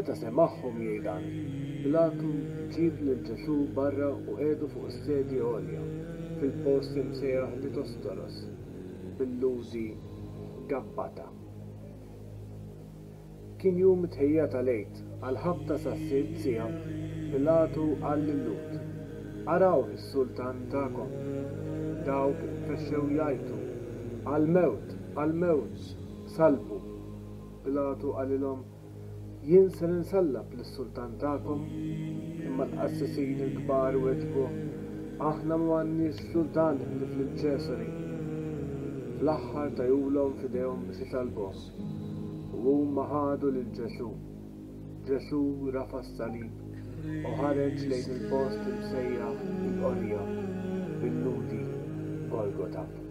meta semaħħom jgħidan, Pilatu ġib lil Ġesu barra u qiegħdu fuq is-sedja għolja fil-post imsejjaħ Litostoros bil-ludi Gabbata. Kien jum tħejja tal-għid għal ħabta sas-sitt siegħa Pilatu qal lil-Lut: Araw is-sultan tagħkom. Dawk fexxew jgħidu: Għall-mewt, salbu. Pilatu qalilhom: Jien se ninsallab lis-sultan tagħkom, imma l-qassisin il-kbar weġbu: Aħna m'għandniex sultan li fil-Ċesari. Fl-aħħar tajulhom f'idejhom biex isalbuhom. U huma ħadu lil Ġesu. Ġesu rafa' s-salib u ħareġ lejn il-post imsejjaħ il-qorja bil-ludi Golgota.